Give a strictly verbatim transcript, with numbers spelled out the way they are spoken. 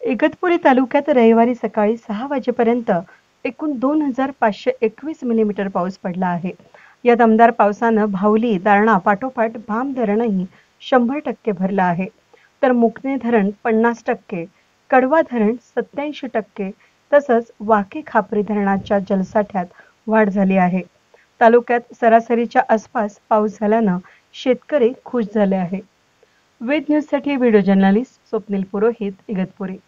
इगतपुरी तालुक्यात रविवारी सकाळी सहा वाजेपर्यंत एकूण दोन हजार पाचशे एकवीस मिलीमीटर पाऊस पडला आहे। या दमदार पावसानं भावली, दारणा पाठोपाठ भाम धरणही शंभर टक्के भरलं आहे, तर मुकणे धरण पन्नास टक्के, कडवा धरण सत्याऐंशी टक्के तसंच वाकी खापरी धरणाच्या जलसाठ्यात वाढ झाली आहे। तालुक्यात सरासरीच्या आसपास पाऊस झाल्यानं शेतकरी खुश झाले आहे। वेद न्यूज साठी व्हिडिओ जर्नलिस्ट स्वप्नील पुरोहित, इगतपुरी।